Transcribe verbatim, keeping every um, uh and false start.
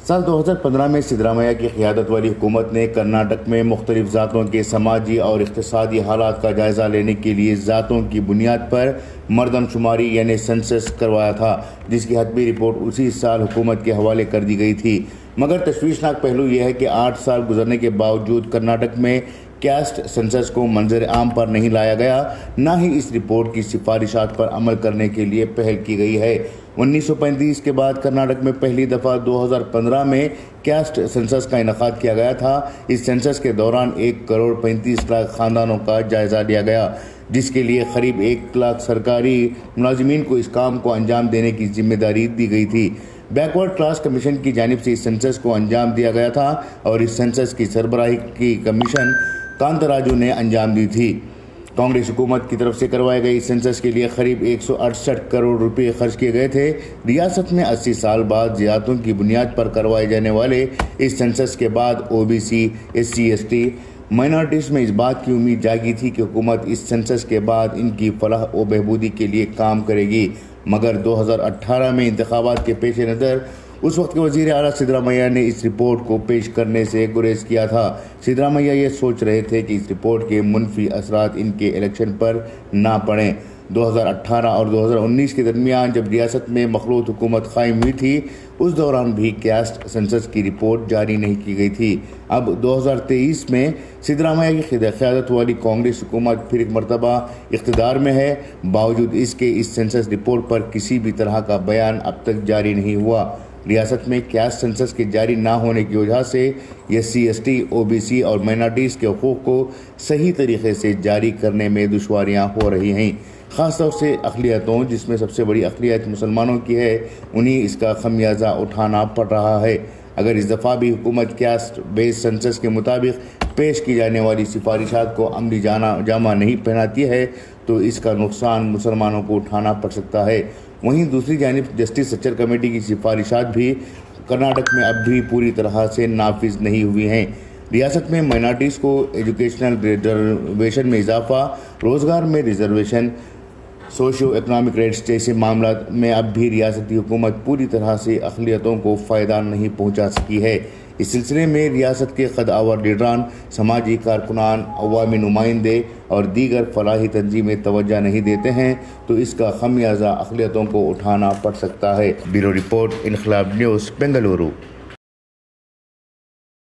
سال دو ہزار پندرہ میں سدرامیا کی قیادت والی حکومت نے کرناٹک میں مختلف ذاتوں کے سماجی اور اقتصادی حالات کا جائزہ لینے کے لیے ذاتوں کی بنیاد پر مردم شماری یعنی سنسس کروایا تھا، جس کی حتمی رپورٹ اسی سال حکومت کے حوالے کر دی گئی تھی۔ مگر تشویشناک پہلو یہ ہے کہ آٹھ سال گزرنے کے باوجود کرناٹک میں کیسٹ سنسس کو منظر عام پر نہیں لایا گیا، نہ ہی اس رپورٹ کی سفارشات پر عمل کرنے کے لیے پہل کی گئی ہے۔ انیس سو پینتیس کے بعد کرناٹک میں پہلی دفعہ دو ہزار پندرہ میں کیسٹ سنسس کا انعقاد کیا گیا تھا۔ اس سنسس کے دوران ایک کروڑ پینتیس لاکھ خاندانوں کا جائزہ لیا گیا، جس کے لیے قریب ایک لاکھ سرکاری ملازمین کو اس کام کو انجام دینے کی ذمہ داری دی گئی تھی۔ بیک ورڈ کلاس کمیشن کی جانب سے اس سنسس کو انجام دیا گیا تھا اور اس سنسس کی سربراہی کی کمیشن کانتاراجو نے انجام دی تھی۔ کانگریس حکومت کی طرف سے کروائے گئے اس سنسس کے لیے قریب ایک سو اڑسٹھ کروڑ روپے خرچ کیے گئے تھے۔ ریاست میں اسی سال بعد ذاتوں کی بنیاد پر کروائے جانے والے اس سنسس کے بعد O B C, S C S T, minorities میں اس بات کی امید جاگی تھی کہ حکومت اس سنسس کے بعد ان کی فلاح و بہبودی کے لیے کام کرے گی، مگر دو ہزار اٹھارہ میں انتخابات کے پیش نظر اس وقت کے وزیر اعلیٰ سدرامیا نے اس رپورٹ کو پیش کرنے سے گریز کیا تھا۔ سدرامیا یہ سوچ رہے تھے کہ اس رپورٹ کے منفی اثرات ان کے الیکشن پر نہ پڑیں۔ دو ہزار اٹھارہ اور دو ہزار انیس کے درمیان جب ریاست میں مخلوط حکومت قائم ہوئی تھی، اس دوران بھی کیسٹ سنسس کی رپورٹ جاری نہیں کی گئی تھی۔ اب دو ہزار تیئیس میں سدرامیا کی قیادت والی کانگریس حکومت پھر ایک مرتبہ اقتدار میں ہے، باوجود اس کے اس سنسس رپورٹ پر کسی بھی طرح کا بیان اب تک جاری نہیں ہوا۔ ریاست میں کیسٹ سنسس کے جاری نہ ہونے کی وجہ سے S C S T, O B C اور مائنارٹیز کے حقوق کو صحیح طریقے سے جاری کرنے میں دشواریاں ہو رہی ہیں۔ خاص طور سے اقلیتوں، جس میں سب سے بڑی اقلیت مسلمانوں کی ہے، انہیں اس کا خمیازہ اٹھانا پڑ رہا ہے۔ اگر اس دفعہ بھی حکومت کیسٹ بیس سنسس کے مطابق پیش کی جانے والی سفارشات کو عملی جامہ نہیں پہناتی ہے تو اس کا نقصان مسلمانوں کو اٹھانا پڑ سکتا ہے۔ وہیں دوسری جانب جسٹس سچر کمیٹی کی سفارشات بھی کرناٹک میں اب بھی پوری طرح سے نافذ نہیں ہوئی ہیں۔ ریاست میں مائنارٹیز کو ایجوکیشنل ریزرویشن میں اضافہ، روزگار میں ریزرویشن، سوشیو اکنامک رائٹس جیسے معاملات میں اب بھی ریاستی حکومت پوری طرح سے اقلیتوں کو فائدہ نہیں پہنچا سکی ہے۔ اس سلسلے میں ریاست کے خود آور لیڈران، سماجی کارکنان، عوامی نمائندے اور دیگر فلاحی تنظیمیں توجہ نہیں دیتے ہیں تو اس کا خمیازہ اقلیتوں کو اٹھانا پڑ سکتا ہے۔ Bureau report, Inquilab news, Bengaluru.